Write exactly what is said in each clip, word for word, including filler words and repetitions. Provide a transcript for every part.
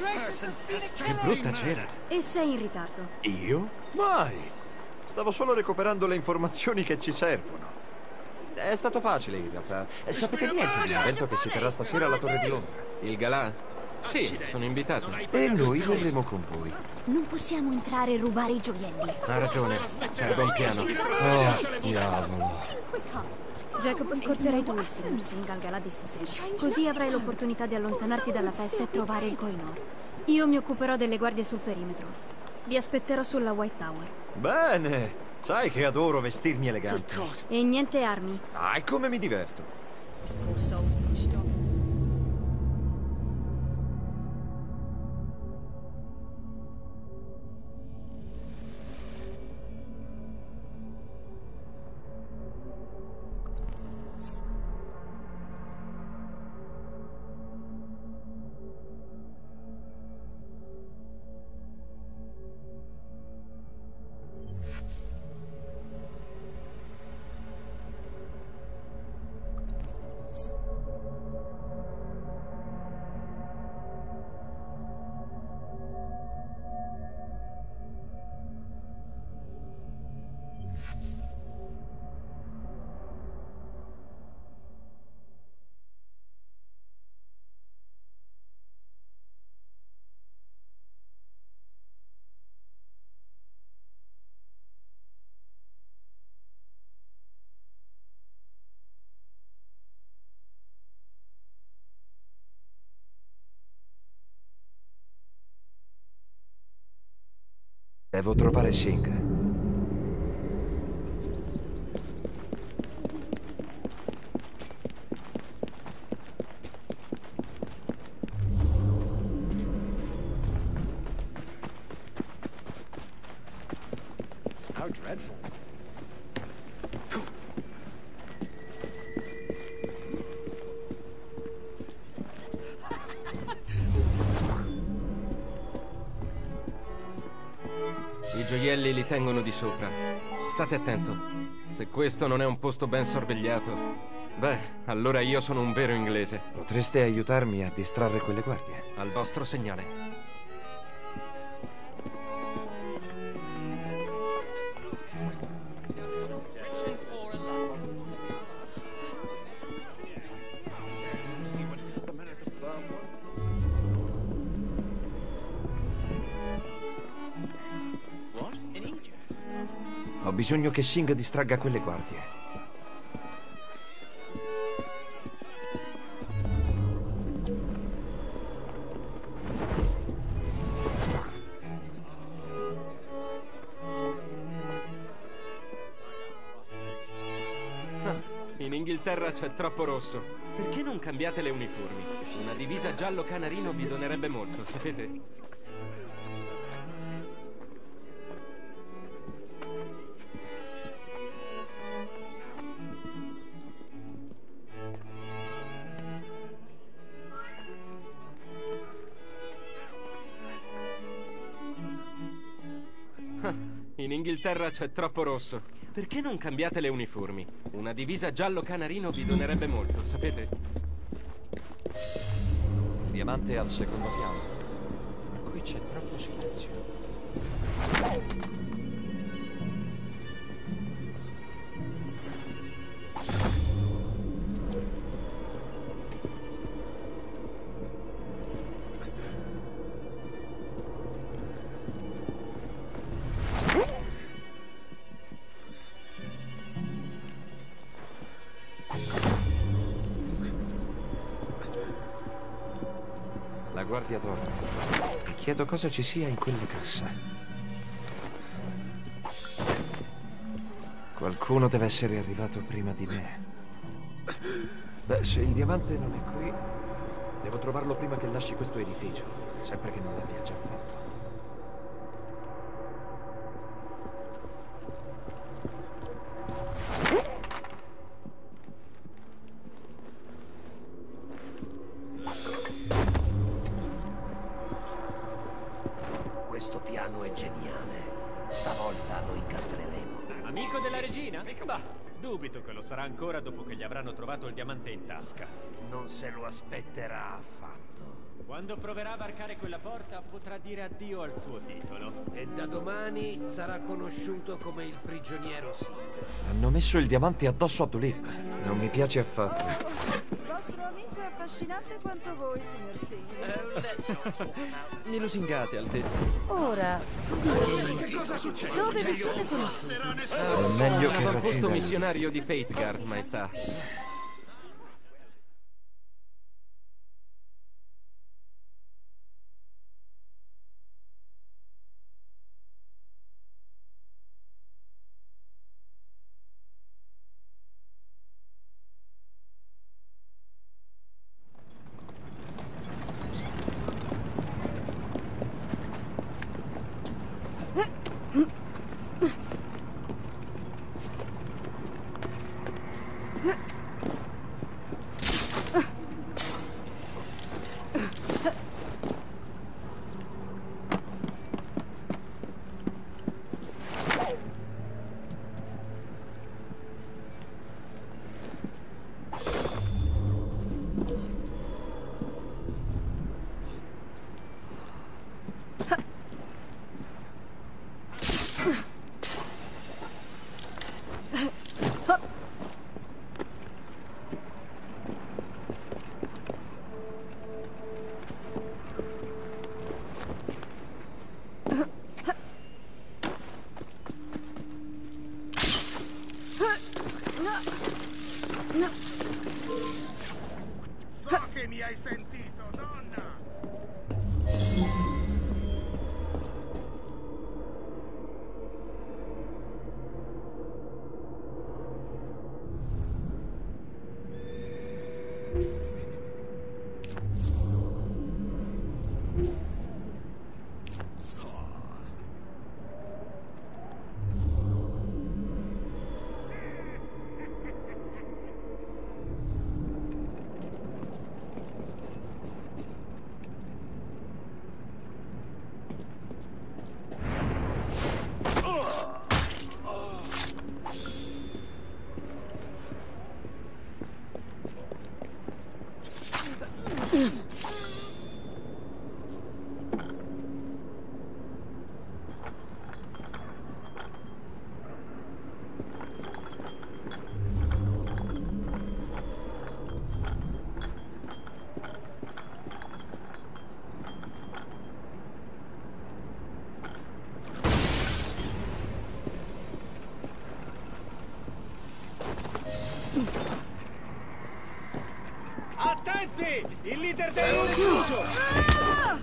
Che brutta cera. E sei in ritardo. Io? Mai! Stavo solo recuperando le informazioni che ci servono. È stato facile in realtà. Sapete niente dell'evento che si terrà stasera alla Torre di Londra? Il galà? Sì, sono invitato. E noi verremo con voi. Non possiamo entrare e rubare i gioielli. Ha ragione, serve un piano. Oh, diavolo. Jacob, scorterai tu il signor Singh al galà di stasera. Così avrai l'opportunità di allontanarti dalla festa e trovare il Kohinoor. Io mi occuperò delle guardie sul perimetro. Vi aspetterò sulla White Tower. Bene! Sai che adoro vestirmi elegante. E niente armi. Ah, e come mi diverto. Devo trovare Singh. How dreadful. I gioielli li tengono di sopra. State attento. Se questo non è un posto ben sorvegliato, beh, allora io sono un vero inglese. Potreste aiutarmi a distrarre quelle guardie? Al vostro segnale. Ho bisogno che Singh distragga quelle guardie. Ah, in Inghilterra c'è troppo rosso. Perché non cambiate le uniformi? Una divisa giallo canarino vi donerebbe molto, sapete? In Inghilterra c'è troppo rosso. Perché non cambiate le uniformi? Una divisa giallo canarino vi donerebbe molto, sapete? Diamante al secondo piano. Qui c'è troppo silenzio. La guardia dorme. Mi chiedo cosa ci sia in quella cassa. Qualcuno deve essere arrivato prima di me. Beh, se il diamante non è qui, devo trovarlo prima che lasci questo edificio, sempre che non l'abbia già fatto. Questo piano è geniale. Stavolta lo incastreremo. Amico della regina? Bah, dubito che lo sarà ancora dopo che gli avranno trovato il diamante in tasca. Non se lo aspetterà affatto. Quando proverà a varcare quella porta, potrà dire addio al suo titolo. E da domani sarà conosciuto come il prigioniero Singh. Hanno messo il diamante addosso a Tulip. Non mi piace affatto. Il vostro amico è affascinante quanto voi, signor Singh. Mi lusingate, Altezza. Ora, ditemi, dove vi siete conosciuti? È meglio che L'avamposto raggiunga... missionario di Fateguard, maestà. So che mi hai sentito, donna! Attenti! Il leader dei Urususo!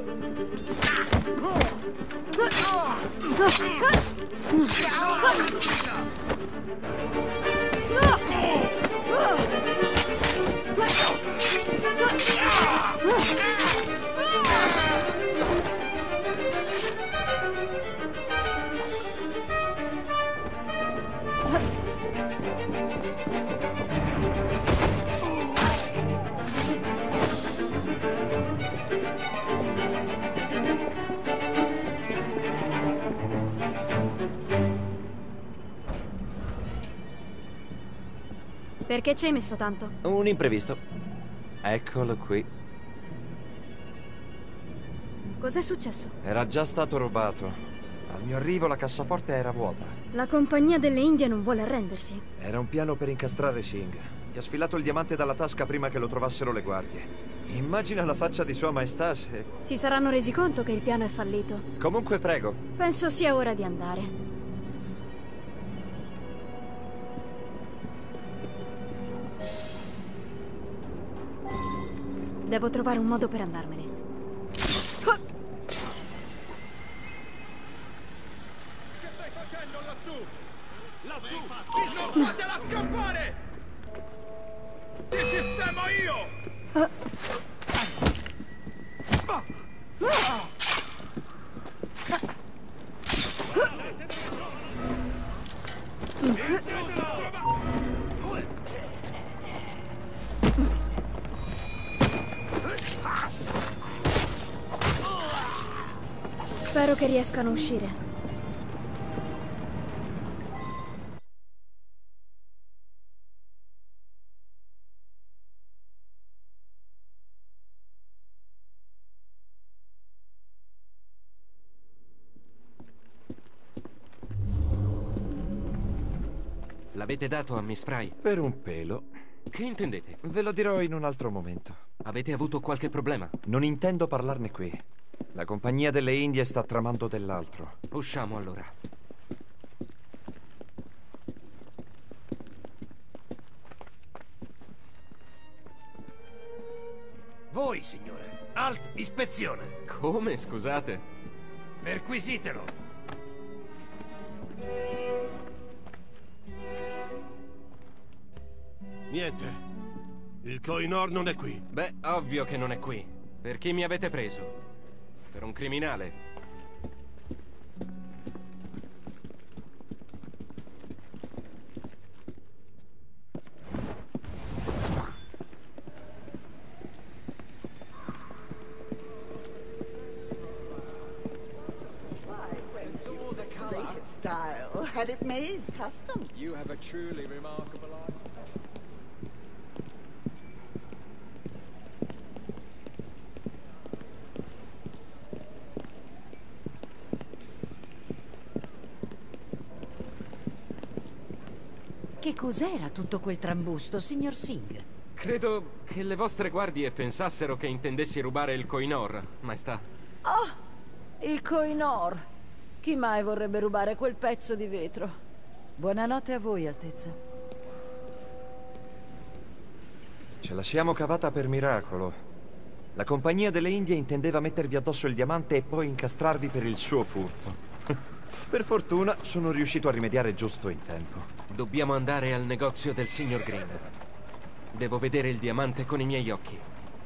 Perché ci hai messo tanto? Un imprevisto. Eccolo qui. Cos'è successo? Era già stato rubato. Al mio arrivo la cassaforte era vuota. La compagnia delle Indie non vuole arrendersi. Era un piano per incastrare Singh. Gli ha sfilato il diamante dalla tasca prima che lo trovassero le guardie. Immagina la faccia di Sua Maestà se... Si saranno resi conto che il piano è fallito. Comunque prego. Penso sia ora di andare. Devo trovare un modo per andarmene. Che stai facendo lassù? Lassù! Non fatela scappare! Ti sistemo io! Spero che riescano a uscire. L'avete dato a Miss Fry? Per un pelo. Che intendete? Ve lo dirò in un altro momento. Avete avuto qualche problema? Non intendo parlarne qui. La Compagnia delle Indie sta tramando dell'altro. Usciamo allora. Voi, signore. Alt, ispezione. Come, scusate? Perquisitelo. Niente. Il Koh-i-Noor non è qui. Beh, ovvio che non è qui. Per chi mi avete preso? Per un criminale? Latest style. Had it made custom. You have a truly remarkable eye. Che cos'era tutto quel trambusto, signor Singh? Credo che le vostre guardie pensassero che intendessi rubare il Koh-i-Noor, maestà. Oh, il Koh-i-Noor. Chi mai vorrebbe rubare quel pezzo di vetro? Buonanotte a voi, Altezza. Ce la siamo cavata per miracolo. La Compagnia delle Indie intendeva mettervi addosso il diamante e poi incastrarvi per il suo furto. Per fortuna sono riuscito a rimediare giusto in tempo. Dobbiamo andare al negozio del signor Green. Devo vedere il diamante con i miei occhi.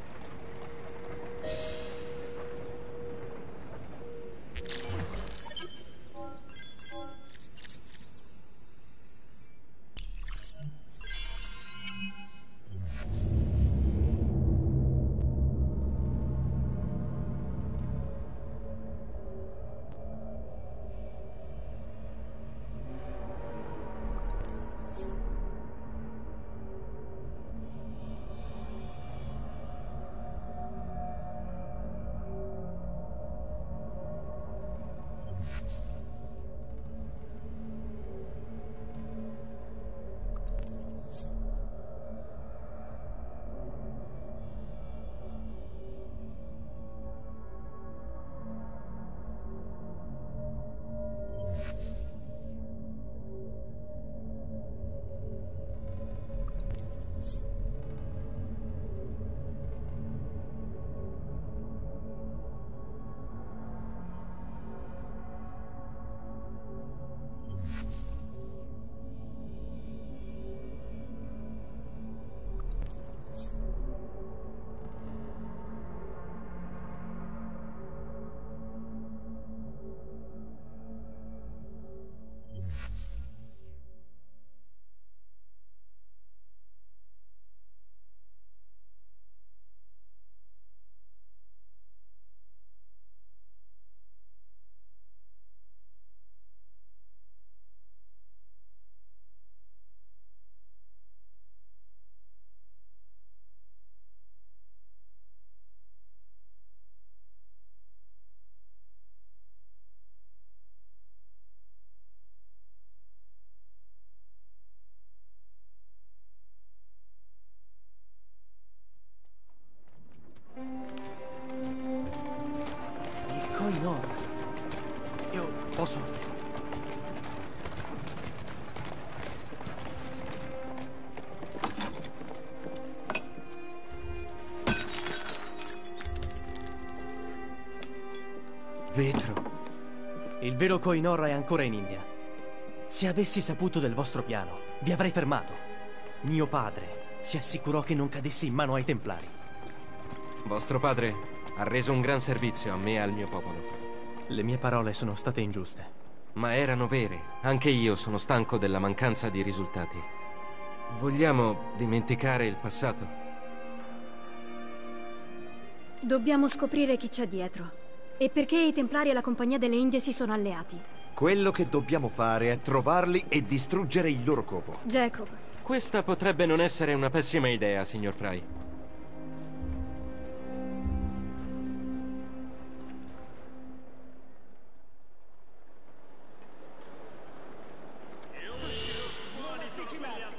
No. Io posso... Vetro. Il vero Koh-i-Noor è ancora in India. Se avessi saputo del vostro piano, vi avrei fermato. Mio padre si assicurò che non cadessi in mano ai Templari. Vostro padre ha reso un gran servizio a me e al mio popolo. Le mie parole sono state ingiuste. Ma erano vere. Anche io sono stanco della mancanza di risultati. Vogliamo dimenticare il passato? Dobbiamo scoprire chi c'è dietro. E perché i Templari e la Compagnia delle Indie si sono alleati. Quello che dobbiamo fare è trovarli e distruggere il loro covo. Jacob. Questa potrebbe non essere una pessima idea, signor Fry. Italia.